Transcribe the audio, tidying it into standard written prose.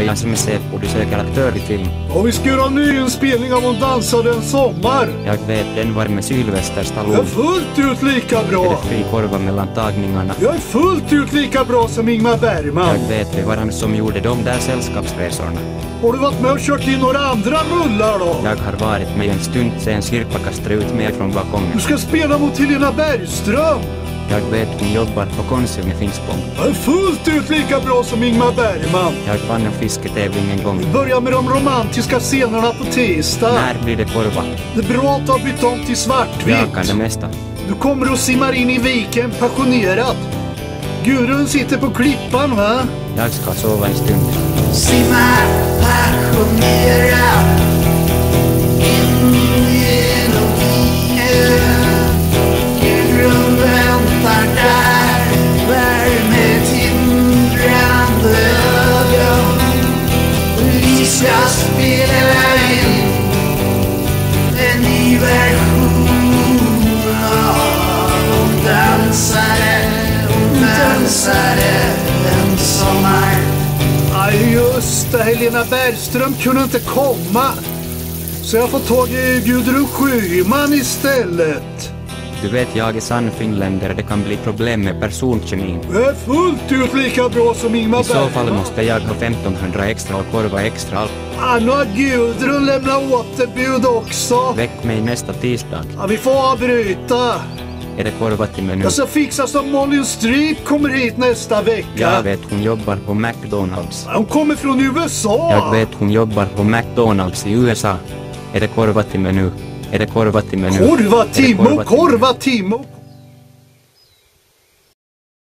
är jag som är chef och du söker aktör i film. Och vi ska göra en ny inspelning av Hon dansade en sommar. Jag vet, den var med Sylvester Stallone. Jag är fullt ut lika Är bra. det fri korva mellan tagningarna? Jag är fullt ut lika bra som Ingmar Bergman. Jag vet, det var han som gjorde de där sällskapsresorna. Har du varit med och kört in några andra mullar då? Jag har varit med en stund sen Sirpa kastade ut mig från balkongen. Du ska spela mot Helena Bergström. Jag vet, hon jobbar på Konsum i Finspång. Jag är fullt ut lika bra som Ingmar Bergman. Jag vann en fisketävling en gång. Börja med de romantiska scenerna på tisdag. När blir det korva? Det är bra att du har bytt om till svartvitt. Jag kan det mesta. Du kommer och simmar in i viken passionerad. Gudrun sitter på klippan, va? Jag ska sova en stund. Simma passionerat in genom diket. Gudrun väntar där, värme tindrande ögon. Vi ska spela in en ny version av Hon dansade en sommar. Aj, just det. Helena Bergström kunde inte komma. Så jag får tag i Gudrun Schyman istället. Du vet, jag är sann finländare. Det kan bli problem med personkemin. Jag är fullt ut lika bra som Ingmar I så fall Bergman. måste jag ha 1500 extra och korva extra allt. Nu har Gudrun lämnat återbud också. Väck mig nästa tisdag. Ja, vi får avbryta. Är det korva till menu? Jag ska fixa så att Molly Streep kommer hit nästa vecka. Jag vet, hon jobbar på McDonalds. Hon kommer från USA. Jag vet, hon jobbar på McDonalds i USA. Är det korva till menu? Är det korva till menu? Korva Är det Timo, korva till menu? korva Timo.